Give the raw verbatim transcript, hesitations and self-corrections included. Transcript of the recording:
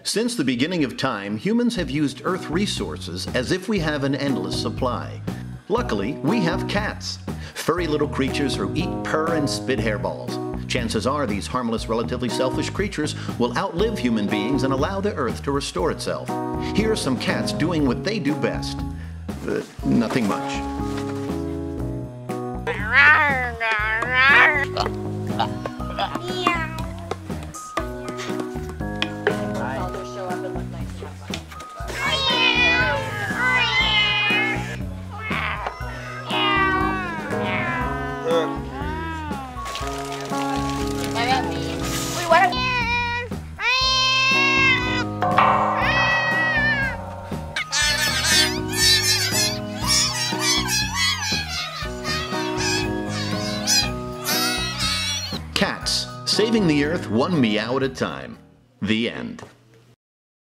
Since the beginning of time, humans have used Earth resources as if we have an endless supply. Luckily, we have cats, furry little creatures who eat, purr, and spit hairballs. Chances are these harmless, relatively selfish creatures will outlive human beings and allow the Earth to restore itself. Here are some cats doing what they do best. Uh, nothing much. Cats, saving the Earth one meow at a time. The end.